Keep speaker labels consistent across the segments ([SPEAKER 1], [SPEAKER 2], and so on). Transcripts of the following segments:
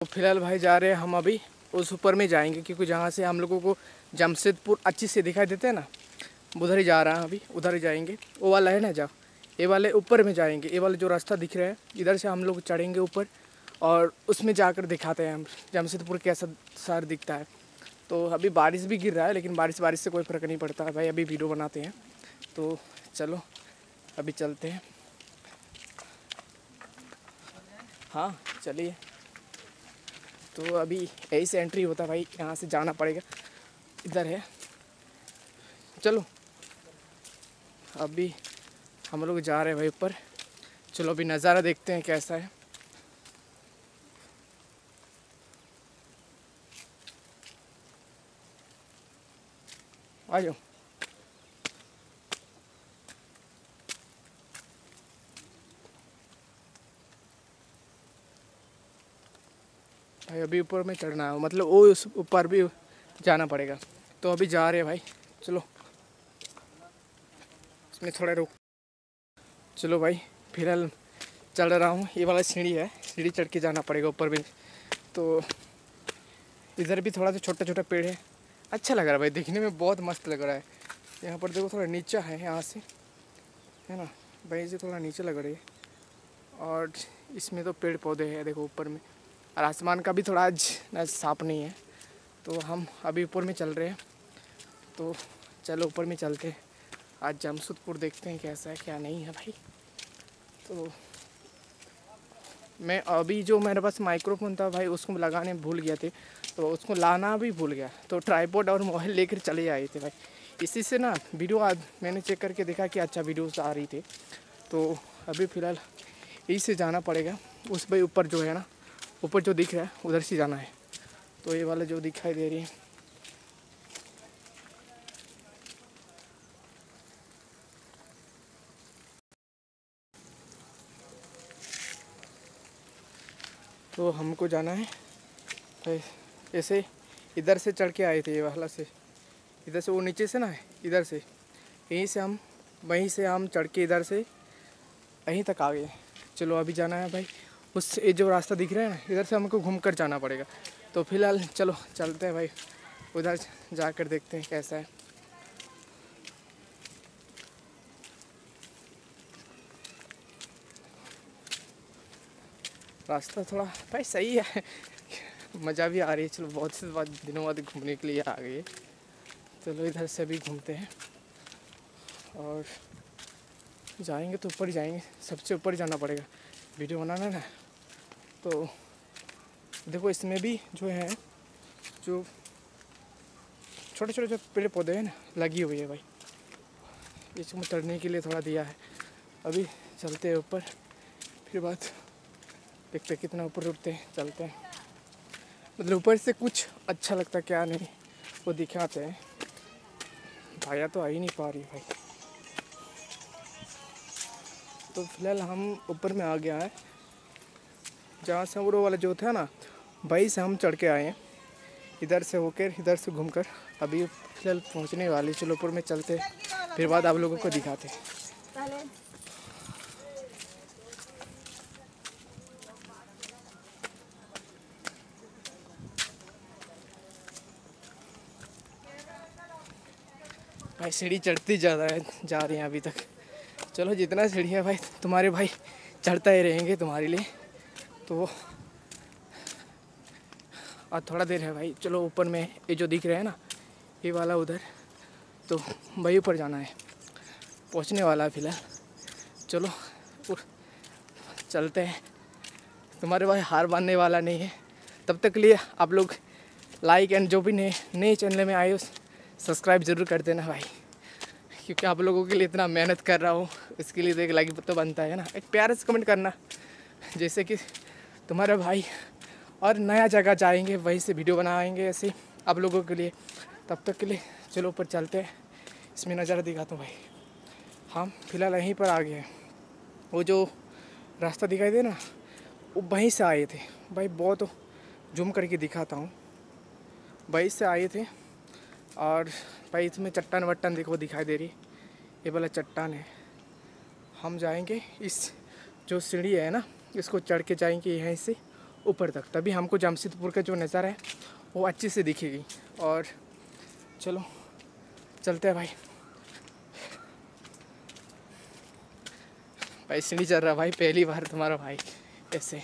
[SPEAKER 1] तो फिलहाल भाई जा रहे हैं हम अभी उस ऊपर में जाएंगे, क्योंकि जहाँ से हम लोगों को जमशेदपुर अच्छी से दिखाई देते हैं ना, उधर ही जा रहा है अभी, उधर ही जाएंगे। वो वाला है ना, जाओ ये वाले ऊपर में जाएंगे। ये वाला जो रास्ता दिख रहा है इधर से हम लोग चढ़ेंगे ऊपर और उसमें जाकर दिखाते हैं हम जमशेदपुर कैसा शहर दिखता है। तो अभी बारिश भी गिर रहा है, लेकिन बारिश से कोई फ़र्क नहीं पड़ता भाई, अभी वीडियो बनाते हैं। तो चलो अभी चलते हैं। हाँ चलिए। तो अभी यही से एंट्री होता है भाई, यहाँ से जाना पड़ेगा, इधर है। चलो अभी हम लोग जा रहे हैं भाई ऊपर। चलो अभी नज़ारा देखते हैं कैसा है। आ जाओ। भाई अभी ऊपर में चढ़ना है, मतलब वो उस ऊपर भी जाना पड़ेगा। तो अभी जा रहे हैं भाई, चलो इसमें थोड़ा रुक। चलो भाई फिलहाल चढ़ रहा हूँ। ये वाला सीढ़ी है, सीढ़ी चढ़ के जाना पड़ेगा ऊपर भी। तो इधर भी थोड़ा सा छोटा छोटा पेड़ है, अच्छा लग रहा है भाई, दिखने में बहुत मस्त लग रहा है। यहाँ पर देखो थोड़ा नीचा है यहाँ से, है ना भाई, से थोड़ा नीचे लग रही है। और इसमें तो पेड़ पौधे हैं देखो ऊपर में, और आसमान का भी थोड़ा आज साफ नहीं है। तो हम अभी ऊपर में चल रहे हैं। तो चलो ऊपर में चलते हैं, आज जमशेदपुर देखते हैं कैसा है क्या नहीं है भाई। तो मैं अभी जो मेरे पास माइक्रोफोन था भाई, उसको लगाने भूल गया थे, तो उसको लाना भी भूल गया। तो ट्राइपॉड और मोबाइल लेकर चले आए थे भाई। इसी से ना वीडियो आज मैंने चेक करके देखा कि अच्छा वीडियोस आ रही थी। तो अभी फ़िलहाल यहीं से जाना पड़ेगा। उस भाई ऊपर जो है ना, ऊपर जो दिख रहा है उधर से जाना है। तो ये वाला जो दिखाई दे रही है, तो हमको जाना है भाई। ऐसे इधर से चढ़ के आए थे, ये वाला से, इधर से वो नीचे से ना है, इधर से यहीं से हम, वहीं से हम चढ़ के इधर से यहीं तक आ गए। चलो अभी जाना है भाई उस, ये जो रास्ता दिख रहा है ना, इधर से हमको घूम कर जाना पड़ेगा। तो फिलहाल चलो चलते हैं भाई, उधर जाकर देखते हैं कैसा है। रास्ता थोड़ा भाई सही है, मज़ा भी आ रही है। चलो बहुत से दिनों बाद घूमने के लिए आ गए। चलो इधर से भी घूमते हैं और जाएंगे तो ऊपर ही जाएंगे, सबसे ऊपर जाना पड़ेगा, वीडियो बनाना ना। तो देखो इसमें भी जो है, जो छोटे छोटे जो पेड़ पौधे हैं ना, लगी हुई है भाई, इसको चढ़ने के लिए थोड़ा दिया है। अभी चलते हैं ऊपर, फिर बात देखते कितना ऊपर उठते हैं, चलते हैं। मतलब ऊपर से कुछ अच्छा लगता क्या नहीं, वो दिखाते हैं। भाया तो आ ही नहीं पा रही भाई। तो फिलहाल हम ऊपर में आ गया है, जहाँ से वो वाला जो था ना, वहीं से हम चढ़ के आए हैं, इधर से होकर इधर से घूमकर अभी फिलहाल पहुँचने वाले। चलो ऊपर में चलते, फिर बाद आप लोगों को दिखाते। भाई सीढ़ी चढ़ती जा रही है अभी तक। चलो जितना सीढ़ी है भाई, तुम्हारे भाई चढ़ता ही रहेंगे तुम्हारे लिए। तो और थोड़ा देर है भाई, चलो ऊपर में ये जो दिख रहा है ना, ये वाला उधर, तो वही ऊपर जाना है, पहुंचने वाला है फिलहाल। चलो चलते हैं। तुम्हारे भाई हार मानने वाला नहीं है। तब तक के लिए आप लोग लाइक एंड जो भी नए चैनल में आए हो सब्सक्राइब ज़रूर कर देना भाई, क्योंकि आप लोगों के लिए इतना मेहनत कर रहा हूँ, इसके लिए तो एक लाइक तो बनता है ना। एक प्यार से कमेंट करना, जैसे कि तुम्हारा भाई और नया जगह जाएंगे वहीं से वीडियो बनाएंगे ऐसे आप लोगों के लिए। तब तक के लिए चलो ऊपर चलते हैं, इसमें नज़ारा दिखाता हूँ भाई। हम फिलहाल यहीं पर आ गए हैं, वो जो रास्ता दिखाई दे ना, वो वहीं से आए थे भाई, बहुत जूम करके दिखाता हूँ, वहीं से आए थे। और भाई इसमें चट्टान वट्टान देखो दिखाई दे रही, ये वाला चट्टान है। हम जाएंगे इस जो सीढ़ी है ना, इसको चढ़ के जाएंगे यहीं से ऊपर तक, तभी हमको जमशेदपुर का जो नज़ारा है वो अच्छे से दिखेगी। और चलो चलते हैं भाई। भाई सीढ़ी चल रहा भाई, पहली बार तुम्हारा भाई ऐसे।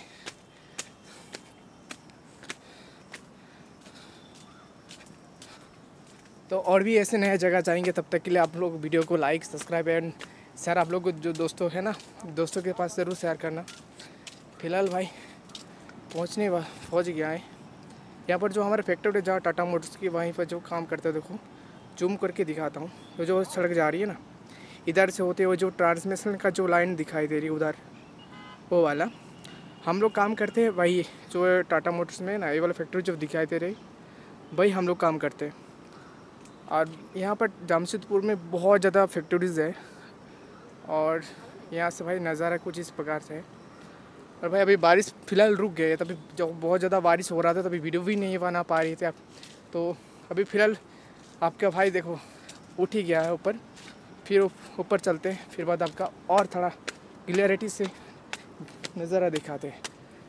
[SPEAKER 1] तो और भी ऐसे नया जगह जाएंगे, तब तक के लिए आप लोग वीडियो को लाइक सब्सक्राइब एंड शेयर आप लोग जो दोस्तों है ना, दोस्तों के पास ज़रूर शेयर करना। फिलहाल भाई पहुँच गया है यहाँ पर जो हमारे फैक्ट्री जहाँ टाटा मोटर्स की, वहीं पर जो काम करते हैं। देखो जूम करके दिखाता हूँ, तो जो सड़क जा रही है ना, इधर से होते हुए जो ट्रांसमिशन का जो लाइन दिखाई दे रही है उधर, वो वाला हम लोग काम करते हैं। वही जो टाटा मोटर्स में ना, ये वाला फैक्ट्री जो दिखाई दे रही, वही हम लोग काम करते हैं। और यहाँ पर जमशेदपुर में बहुत ज़्यादा फैक्ट्रीज़ है, और यहाँ से भाई नज़ारा कुछ इस प्रकार से है। और भाई अभी बारिश फ़िलहाल रुक गई है, तभी जब बहुत ज़्यादा बारिश हो रहा था तभी वीडियो भी नहीं बना पा रही थी आप। तो अभी फ़िलहाल आपका भाई देखो उठ ही गया है ऊपर, फिर ऊपर चलते हैं, फिर बाद आपका और थोड़ा क्लियरिटी से नज़ारा दिखाते हैं।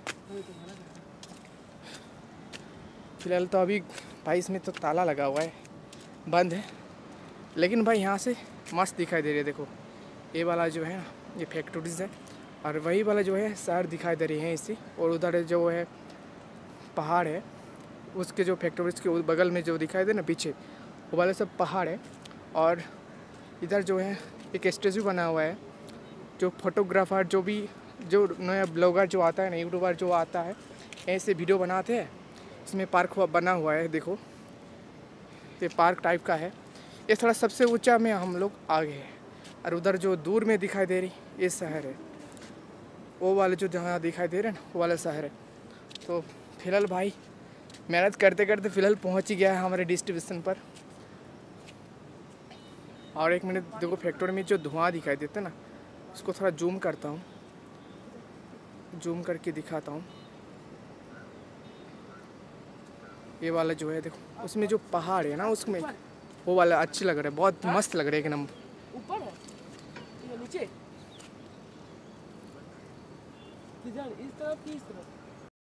[SPEAKER 1] फ़िलहाल तो अभी भाई इसमें तो ताला लगा हुआ है, बंद है, लेकिन भाई यहाँ से मस्त दिखाई दे रही है। देखो ये वाला जो है ना, ये फैक्ट्रीज है, और वही वाला जो है शहर दिखाई दे रही है इसी। और उधर जो है पहाड़ है, उसके जो फैक्ट्रीज के बगल में जो दिखाई दे ना पीछे, वो वाले सब पहाड़ है। और इधर जो है एक स्टेचू बना हुआ है, जो फोटोग्राफर जो नया ब्लॉगर जो आता है ना, यूट्यूबर जो आता है, ऐसे वीडियो बनाते हैं। इसमें पार्क बना हुआ है, देखो ये पार्क टाइप का है। ये थोड़ा सबसे ऊंचा में हम लोग आगे हैं, और उधर जो दूर में दिखाई दे रही ये शहर है, वो वाले जो जहाँ दिखाई दे रहे हैं ना, वो वाला शहर है। तो फिलहाल भाई मेहनत करते करते फिलहाल पहुँच ही गया है हमारे डिस्ट्रीब्यूशन पर। और एक मिनट देखो, फैक्ट्री में जो धुआं दिखाई देता है ना, उसको थोड़ा जूम करता हूँ, जूम करके दिखाता हूँ। ये वाला जो है देखो, उसमें जो पहाड़ है ना, उसमें वो वाला अच्छी लग रहा है, बहुत मस्त लग रहा है एक नंबर।
[SPEAKER 2] ऊपर है ये नीचे, इस तरफ की इस तरफ।